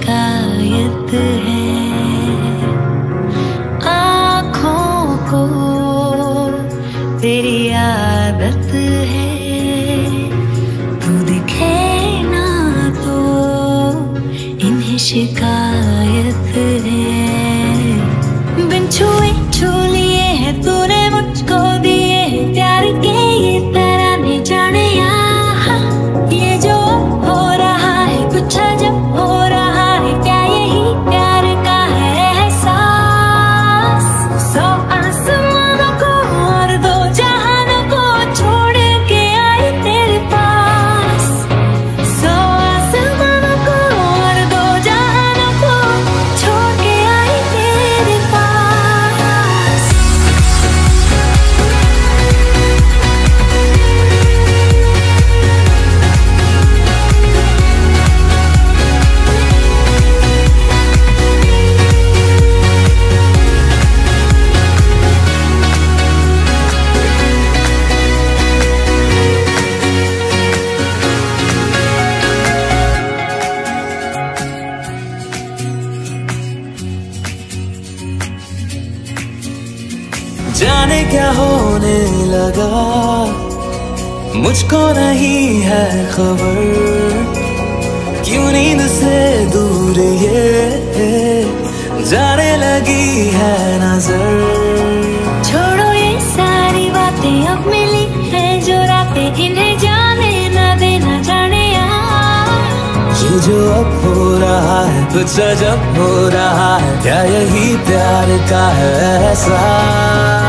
शिकायत है। आँखों को तेरी आदत है, तू दिखे ना तो इन्हें शिकायत है। बिन छुए छू लिए है तूने मुझको, दिए है प्यार के ये तराने जाने यहाँ। ये जो हो रहा है कुछ अजब हो रहा है, क्या यही प्यार का है एहसास। सौ आसमानों को और दो जहानों को छोड़ के आई तेरे पास। सौ आसमानों को और दो जहानों को छोड़ के आई तेरे पास। जाने क्या होने लगा, मुझको नहीं है खबर, क्यों नींद से दूर ये जाने लगी है नजर। छोड़ो ये सारी बातें, अब मिली है जो रातें, इन्हें जाने ना देना जाने यार। ये जो अब हो रहा है कुछ अजब हो रहा है, क्या यही प्यार का है एहसास।